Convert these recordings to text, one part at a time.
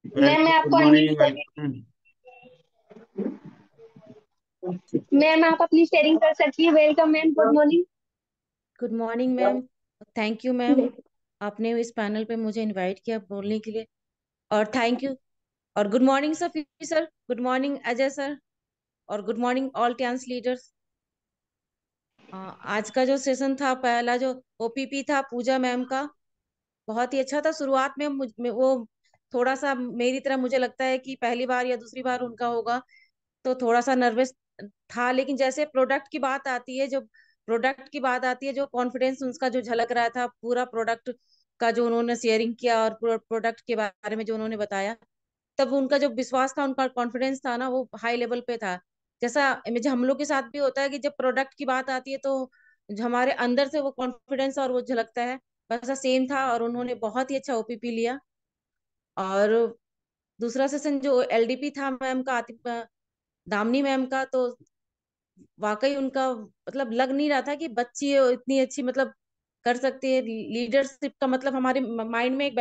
Ma'am मैं welcome, good आपको morning, unmute कर रही वेलकम। हूँ। मैम आप अपनी शेयरिंग कर सकती है। Welcome ma'am, good morning. Good morning ma'am. Thank you ma'am, आपने इस पैनल पे मुझे इनवाइट किया बोलने के लिए। और थैंक यू। और good morning Safi sir, good morning Ajay sir, और good morning all cans leaders. आज का जो सेशन था, पहला जो ओपीपी था पूजा मैम का, बहुत ही अच्छा था। शुरुआत में वो थोड़ा सा मेरी तरह मुझे लगता है कि पहली बार या दूसरी बार उनका होगा, तो थोड़ा सा नर्वस था। लेकिन जैसे प्रोडक्ट की बात आती है, जो प्रोडक्ट की बात आती है, जो कॉन्फिडेंस उनका जो झलक रहा था, पूरा प्रोडक्ट का जो उन्होंने शेयरिंग किया और पूरा प्रोडक्ट के बारे में जो उन्होंने बताया, तब उनका जो विश्वास था, उनका कॉन्फिडेंस था ना, वो हाई लेवल पे था। जैसा जो हम लोग के साथ भी होता है कि जब प्रोडक्ट की बात आती है तो जो हमारे अंदर से वो कॉन्फिडेंस और वो झलकता है, वैसा सेम था। और उन्होंने बहुत ही अच्छा ओपीपी लिया। और दूसरा सेशन जो एलडीपी था मैम का, दामिनी मैम का, तो वाकई उनका मतलब लग नहीं रहा था कि बच्ची है इतनी अच्छी, मतलब कर सकती है। लीडरशिप का मतलब हमारे माइंड में एक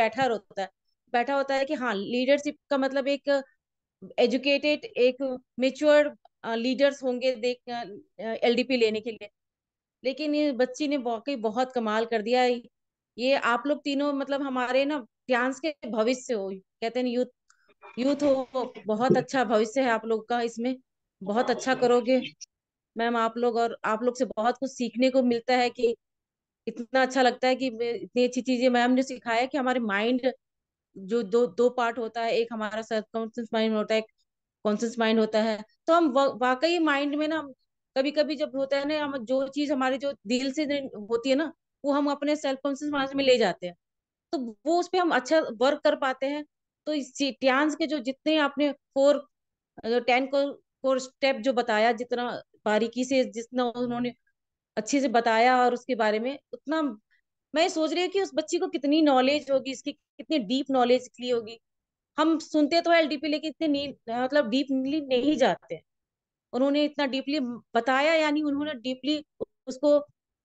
बैठा होता है कि हाँ, लीडरशिप का मतलब एक एजुकेटेड, एक मेच्योर लीडर्स होंगे देख एलडीपी लेने के लिए। लेकिन ये बच्ची ने वाकई बहुत कमाल कर दिया। ये आप लोग तीनों मतलब हमारे ना फ्रांस के भविष्य हो, कहते हैं यूथ, यूथ हो, बहुत अच्छा भविष्य है आप लोग का इसमें। बहुत अच्छा करोगे मैम आप लोग, और आप लोग से बहुत कुछ सीखने को मिलता है कि इतना अच्छा लगता है कि इतनी अच्छी चीजें मैम ने सिखाया कि हमारे माइंड जो दो दो पार्ट होता है, एक हमारा सब कॉन्शियस माइंड होता है, एक कॉन्शियस माइंड होता है। तो हम वाकई माइंड में ना, कभी कभी जब होता है ना, हम जो चीज हमारे जो दिल से होती है ना, वो हम अपने सेल्फ कॉन्शियस माइंड में ले जाते हैं, तो वो उस पर हम अच्छा वर्क कर पाते हैं। तो इस टियान्स के जो जितने आपने फोर, जो 10 को फोर स्टेप जो बताया, जितना बारीकी से, जितना उन्होंने अच्छे से बताया, और उसके बारे में उतना मैं सोच रही हूँ कि उस बच्ची को कितनी नॉलेज होगी, इसकी कितनी डीप नॉलेज ली होगी। हम सुनते तो है एलडीपी, लेकिन इतने मतलब डीपली नहीं जाते हैं। उन्होंने इतना डीपली बताया, यानी उन्होंने डीपली उसको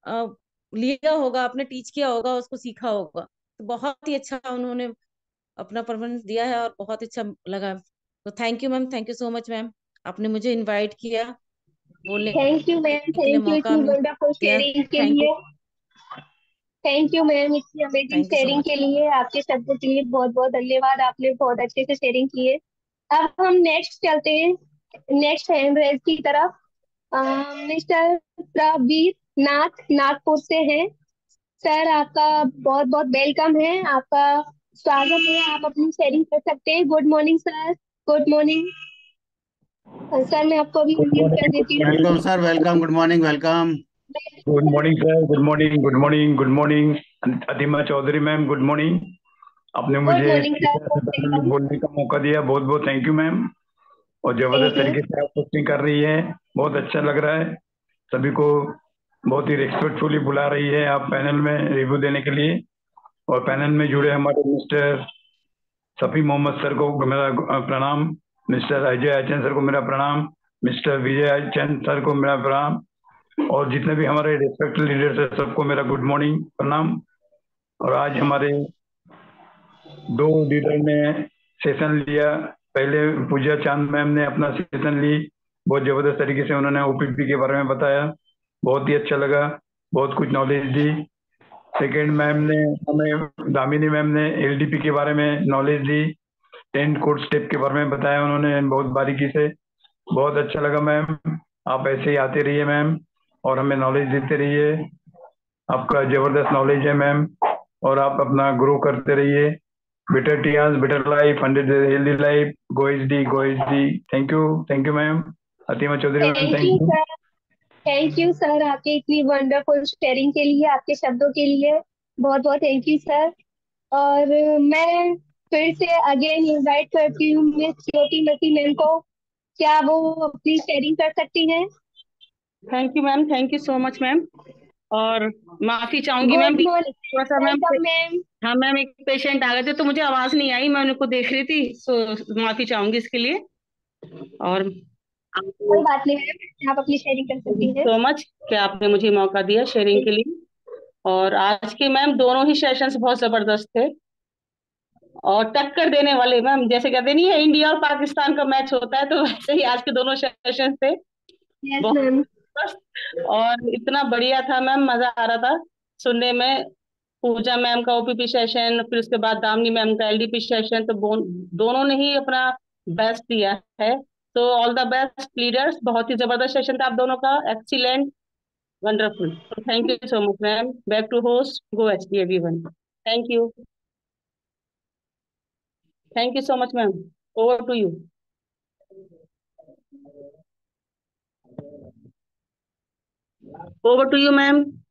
लिया होगा, आपने टीच किया होगा, उसको सीखा होगा। तो बहुत ही अच्छा उन्होंने अपना परफॉर्मेंस दिया है और बहुत अच्छा लगा। तो thank you ma'am, thank you so much ma'am, आपने मुझे इनवाइट किया, बोलने थैंक यू मैम, के लिए थैंक यू मौका इतनी वंडरफुल दिया। शेयरिंग के थैंक यू, लिए। थैंक यू मैम इतनी amazing thank you so sharing much. के लिए। आपके शब्दों के लिए बहुत बहुत धन्यवाद, आपने बहुत अच्छे से शेयरिंग की है। अब हम नेक्स्ट चलते हैं, नेक्स्ट हैंड रेज की तरफ। मिस्टर प्रवीर नाथ नागपुर से हैं। सर आपका बहुत बहुत वेलकम है, आपका स्वागत है। आप अपनी शेयरिंग कर सकते हैं। Good morning sir, good morning. Sir मैं आपको अभी गुड अनम्यूट कर मॉर्निंग, गुड देती हूँ। Morning. Welcome sir, welcome, good morning, welcome. Good morning sir, good morning, good morning, good morning. Atima Chaudhary ma'am, good morning. आपने गुड मुझे मॉर्निंग इस sir, तरह से पैनल में वेलकम। बोलने का मौका दिया, बहुत बहुत थैंक यू मैम। और जबरदस्त थैंक यू। तरीके से आप कोचिंग कर रही है, बहुत अच्छा लग रहा है। सभी को बहुत ही रिस्पेक्टफुली बुला रही है आप पैनल में रिव्यू देने के लिए। और पैनल में जुड़े हमारे मिस्टर सफ़ी मोहम्मद सर को मेरा प्रणाम। मिस्टर अजय अचन सर को मेरा प्रणाम। मिस्टर विजय अचन सर को मेरा प्रणाम। और जितने भी हमारे रिस्पेक्टेड लीडर्स हैं, सबको मेरा गुड मॉर्निंग, प्रणाम। और आज हमारे दो लीडर ने सेशन लिया। पहले पूजा चांद मैम ने अपना सेशन ली, बहुत जबरदस्त तरीके से उन्होंने ओपीपी के बारे में बताया, बहुत ही अच्छा लगा, बहुत कुछ नॉलेज दी। सेकेंड मैम ने हमें, दामिनी मैम ने एलडीपी के बारे में नॉलेज दी, 10 कोड स्टेप के बारे में बताया उन्होंने बहुत बारीकी से। बहुत अच्छा लगा मैम। आप ऐसे ही आते रहिए मैम, और हमें नॉलेज देते रहिए। आपका जबरदस्त नॉलेज है मैम, और आप अपना ग्रो करते रहिए। Better TR, better life, 100 healthy life, go H D, go H D. Thank you ma'am. Atima Chaudhary ma'am, thank thank you you. Sir, thank you sir आपके इतनी वंडरफुल शेयरिंग के लिए, आपके शब्दों के लिए बहुत बहुत थैंक यू सर। और मैं फिर से अगेन इनवाइट करती हूँ मिस ज्योति मसी मैम को। क्या वो अपनी शेयरिंग कर सकती हैं? Thank you ma'am, thank you so much ma'am. और माफी चाहूंगी मैम, गुड बीच में थोड़ा सा मॉर्निंग, मैम। Welcome ma'am. हाँ मैम, एक पेशेंट आ गए थे तो मुझे आवाज नहीं आई, मैं उनको देख रही थी, सो माफी चाहूंगी इसके लिए। और कोई बात नहीं मैम, आप अपनी शेयरिंग कर सकती हैं। सो मच कि आपने मुझे मौका दिया शेयरिंग के लिए। और आज के मैम दोनों ही सेशंस बहुत जबरदस्त थे। और टक्कर देने वाले मैम, जैसे कहते नहीं है इंडिया और पाकिस्तान का मैच होता है, तो वैसे ही आज के दोनों सेशन थे। यस बहुत मैम। मस्त और इतना बढ़िया था मैम, मजा आ रहा था सुनने में। पूजा मैम का ओपीपी सेशन, फिर उसके बाद दामिनी मैम का एलडीपी सेशन, तो दोनों ने ही अपना बेस्ट दिया है। तो ऑल द बेस्ट लीडर्स, बहुत ही जबरदस्त सेशन था आप दोनों का, एक्सीलेंट, वंडरफुल। तो thank you so much ma'am, back to host, go HD everyone. Thank you, thank you so much ma'am, over to you. Over to you ma'am.